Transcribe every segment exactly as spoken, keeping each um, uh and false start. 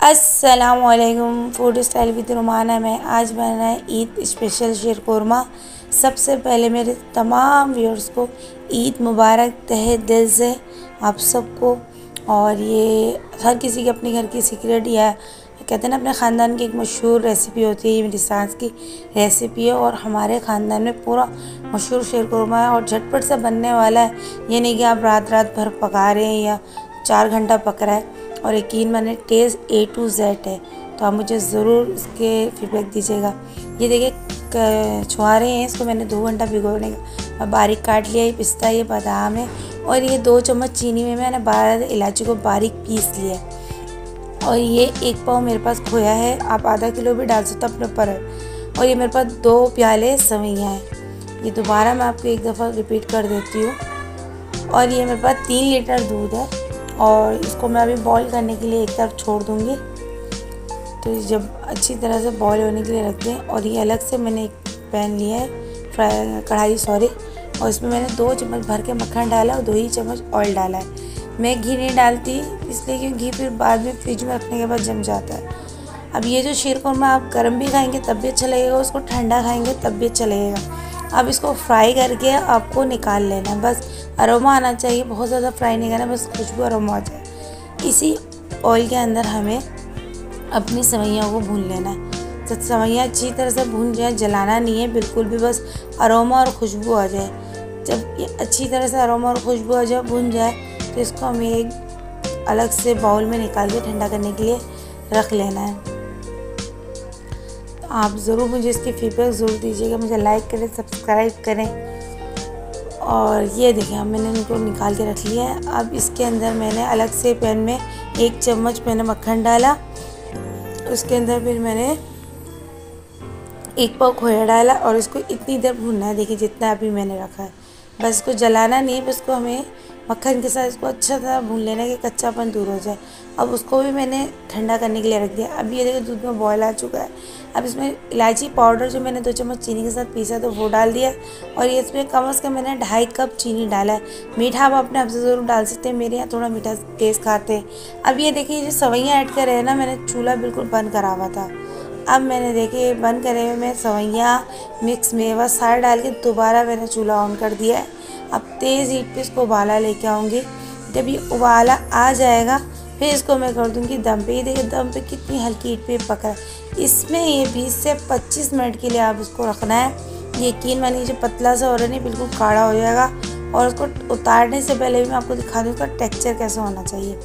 अस्सलामुअलैकुम, food style with रुमाना में आज बना है ईद स्पेशल शीर कोरमा। सबसे पहले मेरे तमाम व्यूअर्स को ईद मुबारक तहे दिल से आप सबको। और ये हर किसी के अपने घर की सीक्रेट या कहते हैं ना अपने ख़ानदान की एक मशहूर रेसिपी होती है। ये मेरी सास की रेसिपी है और हमारे ख़ानदान में पूरा मशहूर शीर कोरमा है और झटपट से बनने वाला है। ये नहीं कि आप रात रात भर पका रहे हैं या चार घंटा पक रहा है। और यकीन माने टेस्ट ए टू जेड है, तो आप मुझे ज़रूर इसके फीडबैक दीजिएगा। ये देखिए छुहारे हैं, इसको मैंने दो घंटा भिगोने का बारीक काट लिया। ये पिस्ता, ये बादाम है और ये दो चम्मच चीनी में मैंने बारह इलायची को बारीक पीस लिया है। और ये एक पाव मेरे पास खोया है, आप आधा किलो भी डाल सकते हो अपने ऊपर है। और ये मेरे पास दो प्याले सवैयाँ हैं। ये दोबारा मैं आपको एक दफ़ा रिपीट कर देती हूँ। और ये मेरे पास तीन लीटर दूध है और इसको मैं अभी बॉईल करने के लिए एक तरफ छोड़ दूँगी। तो जब अच्छी तरह से बॉईल होने के लिए रख दें। और ये अलग से मैंने एक पैन लिया है, फ्राई कढ़ाई सॉरी, और इसमें मैंने दो चम्मच भर के मक्खन डाला और दो ही चम्मच ऑयल डाला है। मैं घी नहीं डालती इसलिए कि घी फिर बाद में फ्रिज में रखने के बाद जम जाता है। अब ये जो शीर कोरमा आप गर्म भी खाएंगे तब भी अच्छा लगेगा, उसको ठंडा खाएंगे तब भी अच्छा लगेगा। अब इसको फ्राई करके आपको निकाल लेना है, बस अरोमा आना चाहिए, बहुत ज़्यादा फ्राई नहीं करना, बस खुशबू अरोमा आ जाए। इसी ऑयल के अंदर हमें अपनी सवैयों को भून लेना है। जब सवैयाँ अच्छी तरह से भून जाए, जलाना नहीं है बिल्कुल भी, बस अरोमा और खुशबू आ जाए। जब ये अच्छी तरह से अरोमा और खुशबू आ जाए, भून जाए, तो इसको हमें एक अलग से बाउल में निकाल के ठंडा करने के लिए रख लेना है। आप ज़रूर मुझे इसकी फीडबैक ज़रूर दीजिएगा, मुझे लाइक करें, सब्सक्राइब करें। और ये देखें अब मैंने इनको निकाल के रख लिया है। अब इसके अंदर मैंने अलग से पैन में एक चम्मच मैंने मक्खन डाला, उसके अंदर फिर मैंने एक पाव खोया डाला और इसको इतनी देर भूनना है, देखिए जितना अभी मैंने रखा है। बस इसको जलाना नहीं है, बस इसको हमें मक्खन के साथ इसको अच्छा तरह भून लेना है कि कच्चापन दूर हो जाए। अब उसको भी मैंने ठंडा करने के लिए रख दिया। अब ये देखो दूध में बॉयल आ चुका है। अब इसमें इलायची पाउडर जो मैंने दो चम्मच चीनी के साथ पीसा तो वो डाल दिया। और ये इसमें कम से कम मैंने ढाई कप चीनी डाला है। मीठा आप अपने आप से ज़रूर डाल सकते हैं, मेरे यहाँ थोड़ा मीठा तेज़ खाते हैं। अब ये देखिए जो सवैयाँ ऐड कर रहे हैं ना, मैंने चूल्हा बिल्कुल बंद करा हुआ था। अब मैंने देखिए बंद करे हुए मैं सवैयाँ मिक्स मेवा सारा डाल के दोबारा मैंने चूल्हा ऑन कर दिया है। अब तेज़ हीट पे इसको उबाला लेके आऊँगी। जब ये उबाला आ जाएगा फिर इसको मैं कर दूँगी दम पे। ये देखिए दम पे कितनी हल्की हीट पे पक रहा है। इसमें ये बीस से पच्चीस मिनट के लिए आप इसको रखना है। यकीन मानिए जो पतला सा हो रहा है नहीं, बिल्कुल गाढ़ा हो जाएगा। और उसको उतारने से पहले भी मैं आपको दिखा दूँ उसका टेक्सचर कैसा होना चाहिए।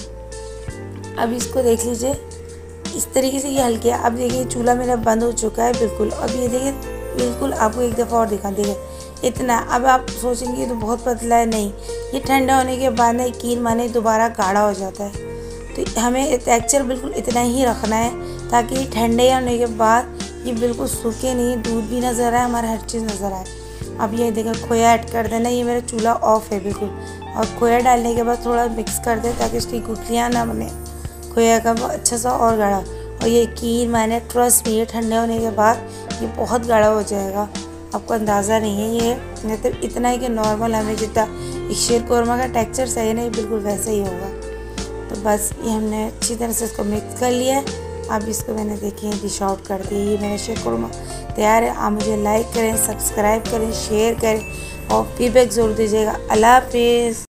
अब इसको देख लीजिए इस तरीके से ये हल्के। अब देखिए चूल्हा मेरा बंद हो चुका है बिल्कुल। अब ये देखिए बिल्कुल आपको एक दफ़ा और दिखा देगा इतना। अब आप सोचेंगे ये तो बहुत पतला है, नहीं, ये ठंडा होने के बाद ना यकीन माने दोबारा गाढ़ा हो जाता है। तो हमें टेक्सचर बिल्कुल इतना ही रखना है ताकि ये ठंडे होने के बाद ये बिल्कुल सूखे नहीं, दूध भी नज़र आए, हमारा हर चीज़ नज़र आए। अब ये देखिए खोया ऐड कर देना। ये मेरा चूल्हा ऑफ है बिल्कुल। और खोया डालने के बाद थोड़ा मिक्स कर दे ताकि उसकी गुठलियाँ ना बने, खोया का वो अच्छा सा और गाढ़ा। और ये यकीन माने ट्रस्ट में ये ठंडे होने के बाद ये बहुत गाढ़ा हो जाएगा, आपको अंदाज़ा नहीं है। ये मतलब इतना ही कि नॉर्मल हमें जितना शीर कोरमा का टेक्सचर सही नहीं बिल्कुल वैसे ही होगा। तो बस ये हमने अच्छी तरह से इसको मिक्स कर लिया है। अब इसको मैंने देखिए डिश आउट कर दिया। ये मेरा शीर कोरमा तैयार है। आप मुझे लाइक करें, सब्सक्राइब करें, शेयर करें और फीडबैक ज़रूर दीजिएगा। अल्लाह हाफिज़।